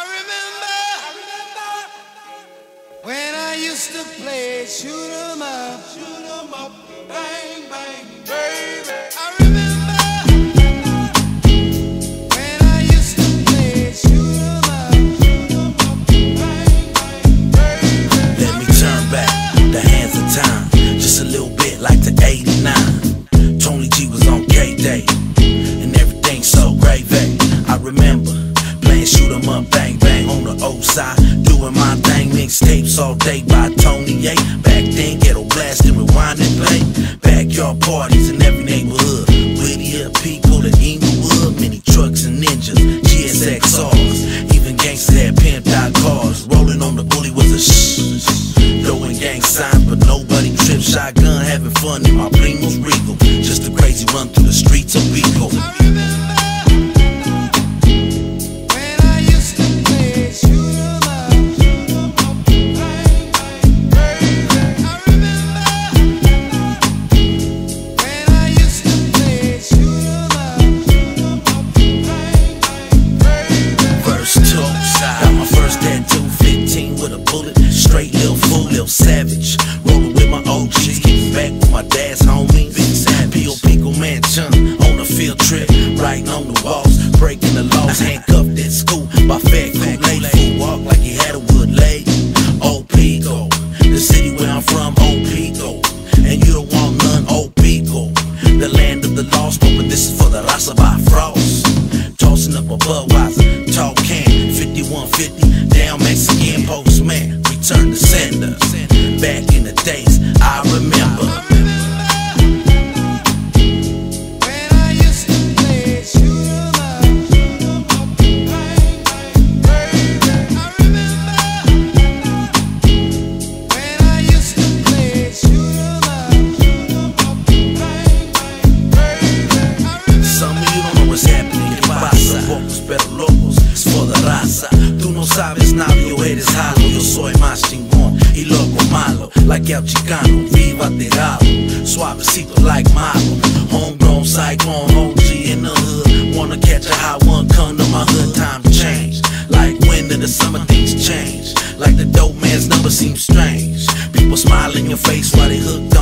remember when I used to play shoot 'em up, bang, bang, baby. I remember when I used to play shoot 'em up, bang, bang, baby. Let me turn back the hands of time, just a little bit like the '89. Tony G was on K-Day, and everything so gravy. I remember playing shoot 'em up, bang, bang on the old side, doing my thing, mixtapes all day by Tony A. Back then, ghetto blasting, rewind and play. Backyard parties in every neighborhood. Whittier people in Inglewood, mini trucks and ninjas, GSXRs. Even gangsters had pimped out cars. Rolling on the bully was a shh. Throwing gang signs, but nobody tripped. Shotgun, having fun in my Primos Regal. Just a crazy run through the streets of Vigo. Straight little fool, little savage. Rolling with my OGs, kicking back with my dad's homies. P.O. Pico Mansion on a field trip, writing on the walls, breaking the laws. Handcuffed at school by fat Kool-Aid. Fool walk like he had a wood leg. Old Pico, the city where I'm from, Old Pico. And you don't want none, Old Pico. The land of the lost, but this is for the raza by Frost. Tossing up a Budweiser, tall can, 5150, down Mexican postman. Turn to sender. Back in the days, I remember. When I used to play shoot 'em up, bang, bang, baby. I remember when I used to play shoot 'em up, bang, bang, baby. Some of you don't know what's happening. Que pasa? Pocos pero locos, es for the raza. Tú no sabes nada, yo eres jalo. Yo soy más chingón y loco malo. Like El Chicano, viva tirado. Suavecito like Malo. Homegrown cyclone, OG in the hood. Wanna catch a hot one, come to my hood. Time change. Like wind in the summer, things change. Like the dope man's number seems strange. People smile in your face while they hook